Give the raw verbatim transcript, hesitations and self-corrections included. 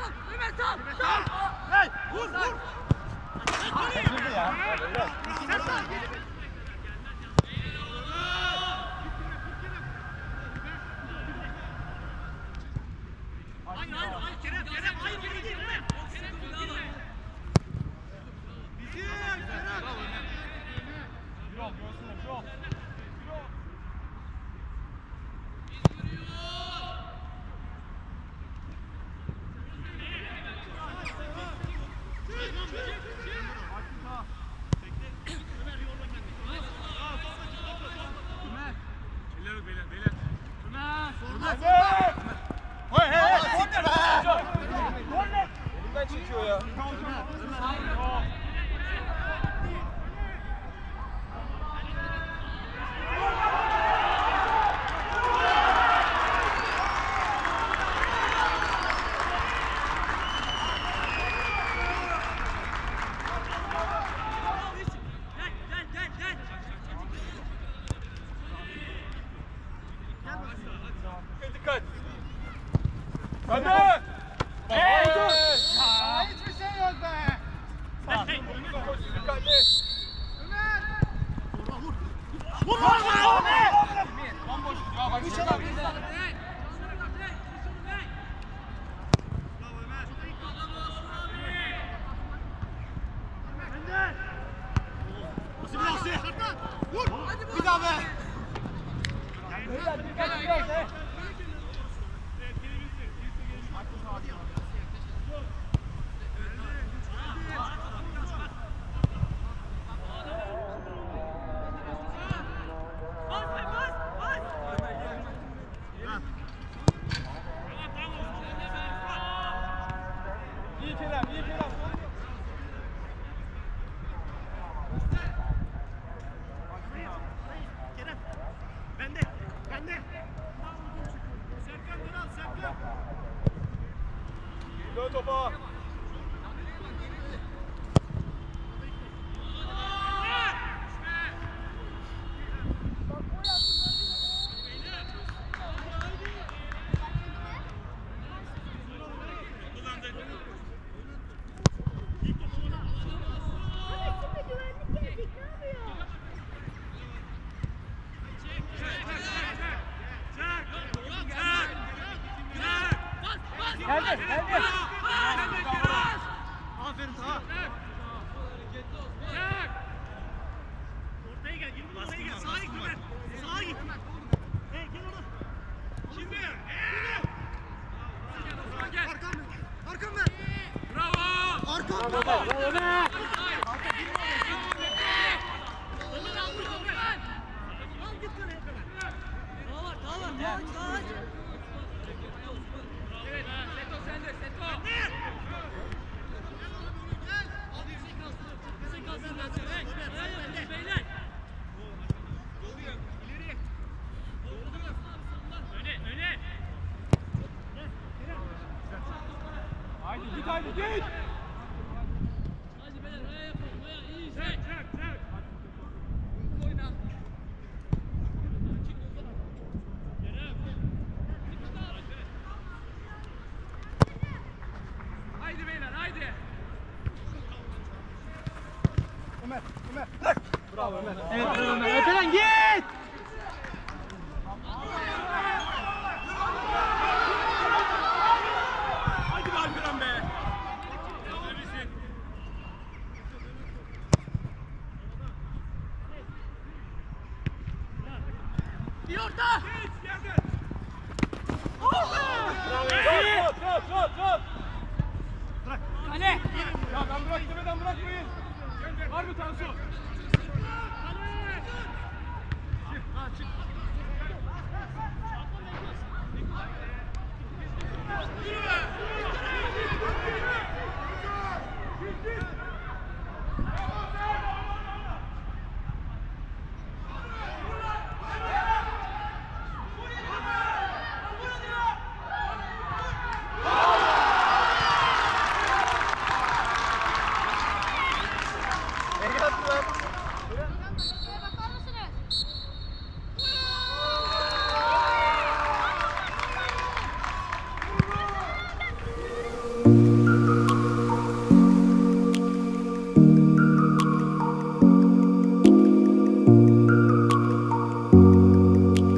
Mehmet sal. Sal. Hey, vur vur. Kaçırdı ya. Sen sal. Hayır hayır hayır Kerem Kerem hayır geri değil Kerem. Kerem bir daha var. Bizim Kerem. Yol göğsüne yol. Elimden çekiyor ya. Dikkat. Hadi. Hey dur. Hiçbir şey yok be. Dikkatli. Ömer. Vur. Vur. Vur. Bomboş ya bak. Üç adam. Vur. Bir daha be. Beyler dikkat biraz he. İyi Kerem, iyi Kerem. Kerem. Bende. Bende. Serkan Dural, Serkan. Dön topa. Geldi, geldi. Aferin Taha. Ortaya gel, girme ortaya gel. Sağa git Ömer. Sağa git. Hey, gel ona. Şimdi. Gel. Arkam ver. Arkam ver. Bravo. Arkam ver. Bravo Ömer. Ömer al bunu Ömer. Al git kaleye. Daha var, daha var. Daha aç, daha aç. Evet, Seto sende, Seto. Gel. Al bir şey kalsın. Bir şey kalsın. Hey, hey, beyler. Doluyor. İleri. Doluyor. Öne, öne. Haydi git haydi git. Hadi beyler, öyle yapalım. Böyle iyi. Çek, çek, çek. Oyna. Çık uzak. Kerem. Haydi beyler, haydi. Ömer, Ömer. Bırak. Bravo Ömer. Evet, Ömer. Öteden git. Hadi be Alperen be. Bir orta. Şut, şut, şut, şut. Bırak. Kale. Ya ben bırak demeden bırakmayın. Var mı Tansu? Ha, çık. Yürü be.